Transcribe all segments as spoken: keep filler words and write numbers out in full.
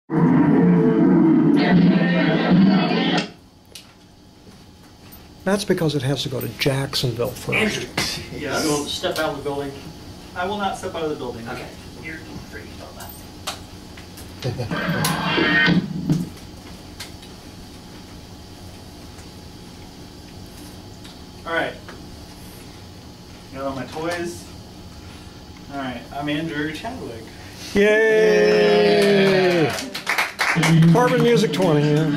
That's because it has to go to Jacksonville first. Andrew. Yes. You won't step out of the building. I will not step out of the building. Okay. You're free on that. All right. Got all my toys. All right. I'm Andrew Chadwick. Yay! Yeah. Carbon Music twenty, yeah.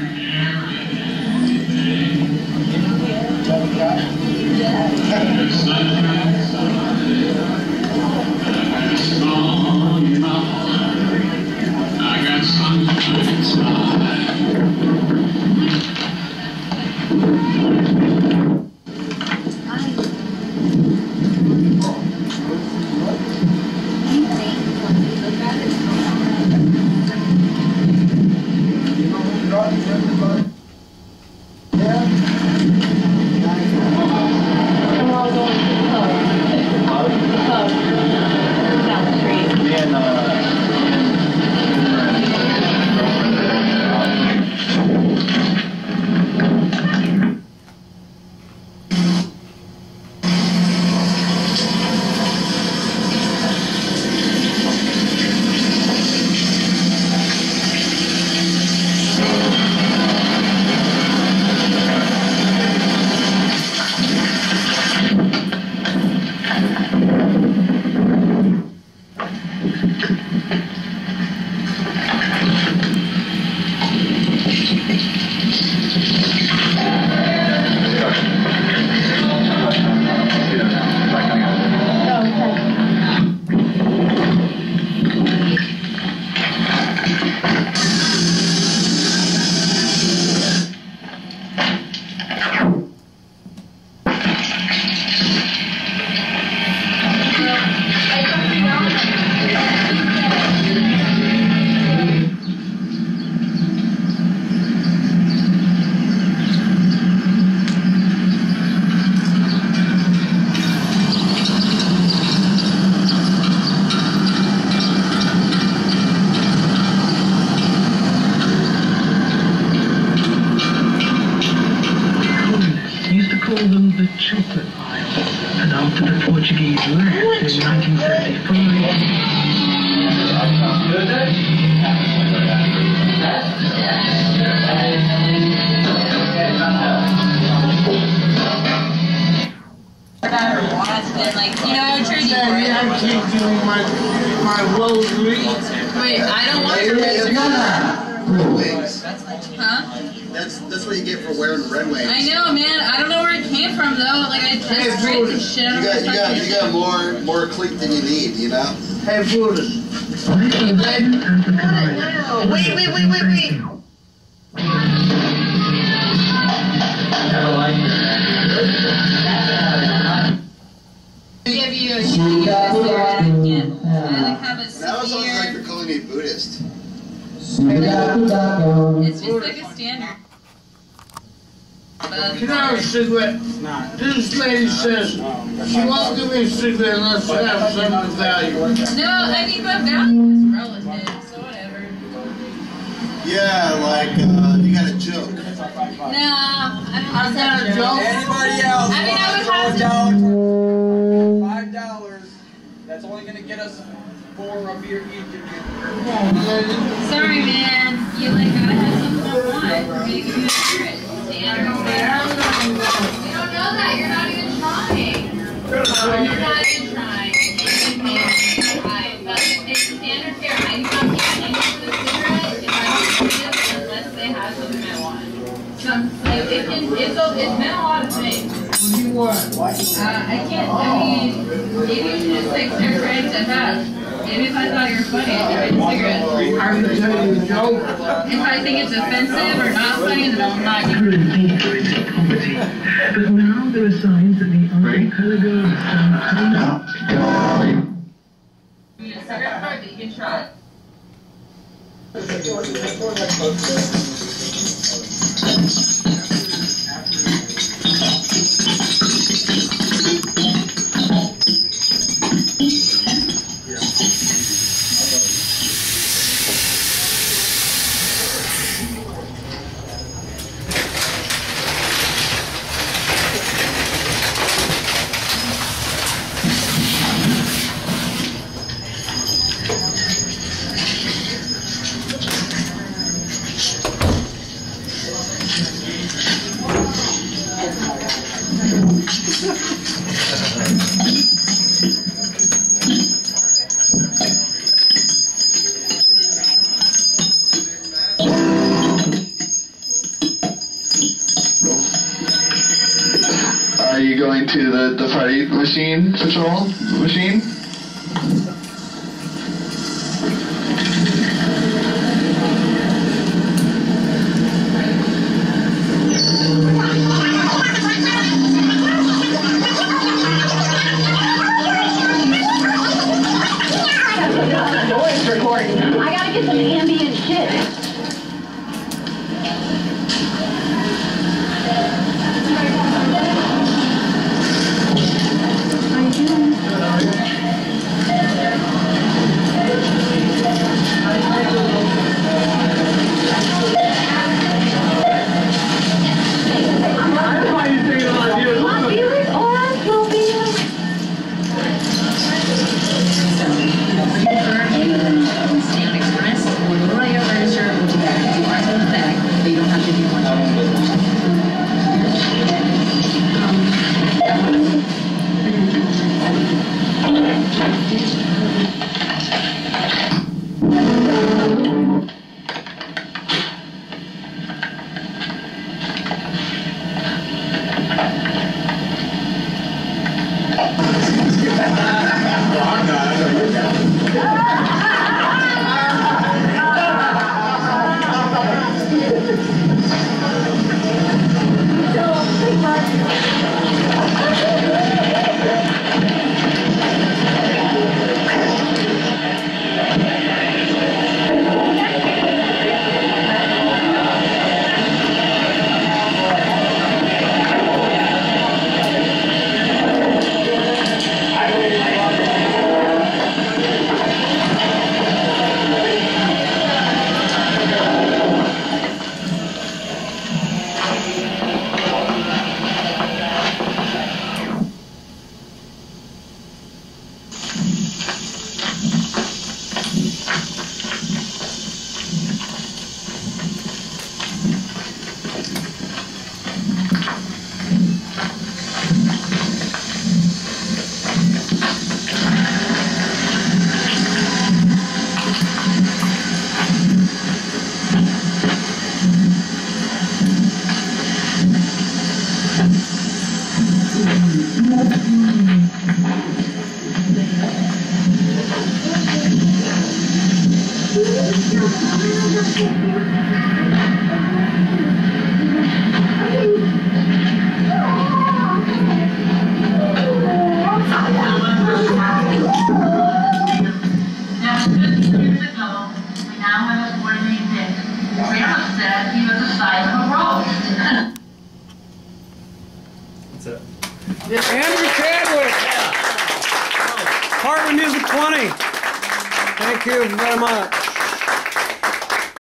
I got sunshine inside. Hey, Brutus. Wait, wait, wait, wait, wait. Give you a shitty again. I have a That was almost like they're calling me Buddhist. It's just like a standard. Can I have a cigarette? This lady says she won't give me a cigarette unless you have something of value. No, I mean, but value is relative, so whatever. Yeah, like, uh, you got a joke. No, I don't have got a joke. Anybody else? I mean, I would have to. Five dollars. That's only gonna get us four of your each. Sorry, man. You like gotta have something I want. I'm gonna give you a cigarette. We don't know that. You're not even trying. You're not even trying. But it's standard fare. I do not get anything for the cigarette if I don't see it unless they have something I want. Some, like, it can, it's, a, it's been a lot of things. What do you want? Uh, I can't, I mean, maybe you should just like start trying to have. Maybe if I thought you were funny, I'd give you a cigarette. I'm going to tell you the joke. If I think it's offensive or not funny, then I'm not going to. But now there are signs that the uncolor girl is You need a cigarette card that you can try. going to the, the Friday machine, patrol machine. Voice recording. I gotta get some ambient shit. Andrew Chadwick. Apartment Music twenty. Thank you very much.